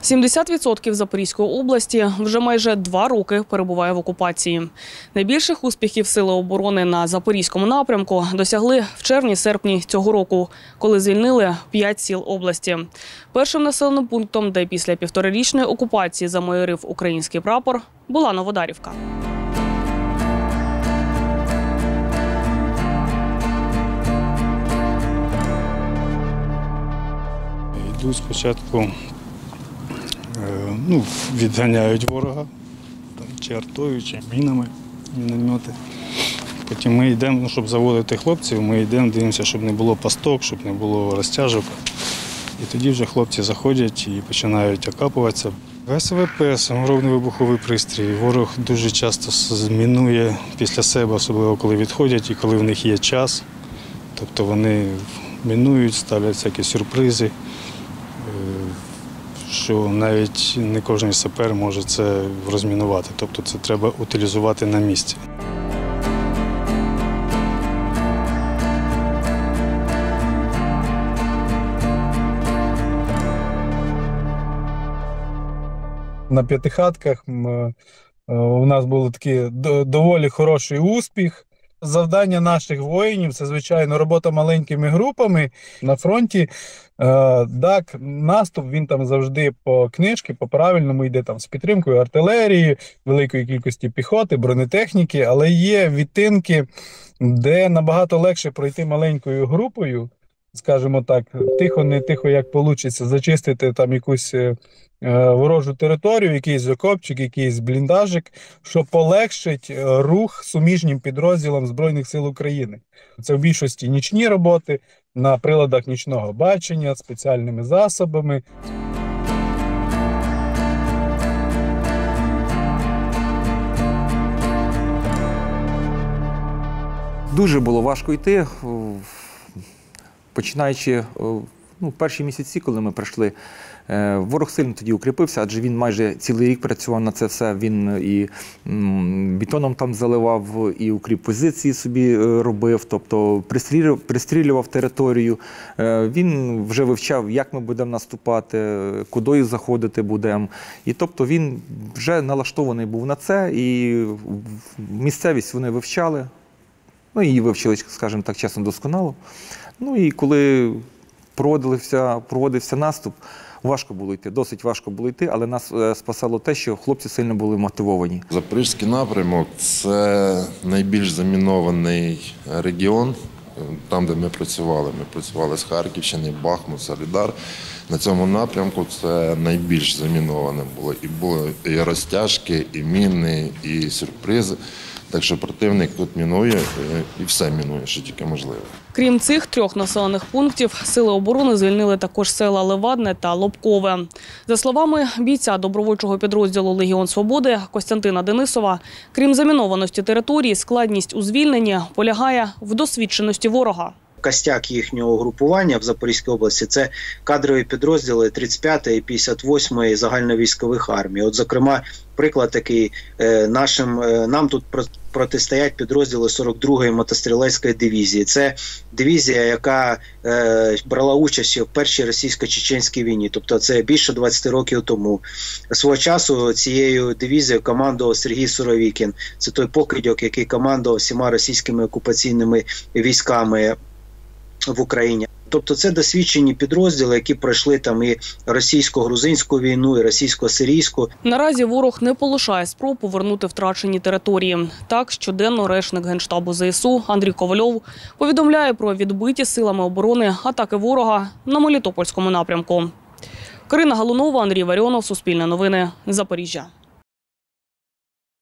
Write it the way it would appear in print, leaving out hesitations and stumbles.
70% Запорізької області вже майже 2 роки перебуває в окупації. Найбільших успіхів Сили оборони на Запорізькому напрямку досягли в червні-серпні цього року, коли звільнили 5 сіл області. Першим населеним пунктом, де після 1,5-річної окупації замайорив український прапор, була Новодарівка. Йду спочатку, відганяють ворога, чи артою, чи мінами, міномети. Потім ми йдемо, щоб заводити хлопців, ми йдемо, дивимося, щоб не було пасток, щоб не було розтяжок. І тоді вже хлопці заходять і починають окапуватися. СВП – саморобний вибуховий пристрій. Ворог дуже часто змінує після себе, особливо коли відходять і коли в них є час. Тобто вони мінують, ставлять всякі сюрпризи, що навіть не кожен сапер може це розмінувати. Тобто це треба утилізувати на місці. На П'ятихатках у нас був такий доволі хороший успіх. Завдання наших воїнів – це, звичайно, робота маленькими групами на фронті. Так, наступ, він там завжди по книжці, по правильному йде там з підтримкою артилерії, великої кількості піхоти, бронетехніки, але є відтинки, де набагато легше пройти маленькою групою, скажімо так, тихо, не тихо, як вийде, зачистити там якусь ворожу територію, якийсь окопчик, якийсь бліндажик, що полегшить рух суміжнім підрозділам Збройних сил України. Це в більшості нічні роботи, на приладах нічного бачення, спеціальними засобами. Дуже було важко йти, починаючи перші місяці, коли ми прийшли. Ворог сильно тоді укріпився, адже він майже цілий рік працював на це все. Він і бетоном там заливав, і укріп позиції собі робив, тобто пристрілював територію. Він вже вивчав, як ми будемо наступати, куди заходити будемо. І тобто він вже налаштований був на це, і місцевість вони вивчали. Її вивчили, скажімо так, чесно, досконало. І коли проводився наступ, важко було йти, досить важко було йти, але нас спасало те, що хлопці сильно були мотивовані. Запорізький напрямок – це найбільш замінований регіон, там, де ми працювали. Ми працювали з Харківщини, Бахмут, Солідар. На цьому напрямку це найбільш заміноване було. І були і розтяжки, і міни, і сюрпризи. Так що противник тут мінує і все мінує, що тільки можливо. Крім цих 3 населених пунктів, Сили оборони звільнили також села Левадне та Лобкове. За словами бійця добровольчого підрозділу «Легіон Свободи» Костянтина Денисова, крім замінованості території, складність у звільненні полягає в досвідченості ворога. Костяк їхнього групування в Запорізькій області – це кадрові підрозділи 35-ї і 58-ї загальновійськових армій. От, зокрема, приклад такий, нам тут протистоять підрозділи 42-ї мотострілецької дивізії. Це дивізія, яка брала участь в першій російсько-чеченській війні, тобто це більше 20 років тому. Свого часу цією дивізією командував Сергій Суровікін. Це той покидьок, який командував всіма російськими окупаційними військами в Україні. Тобто це досвідчені підрозділи, які пройшли там і російсько-грузинську війну, і російсько-сирійську. Наразі ворог не полишає спроб повернути втрачені території. Так, щоденно речник Генштабу ЗСУ Андрій Ковальов повідомляє про відбиті силами оборони атаки ворога на Мелітопольському напрямку. Карина Галунова, Андрій Варіонов, Суспільне новини, Запоріжжя.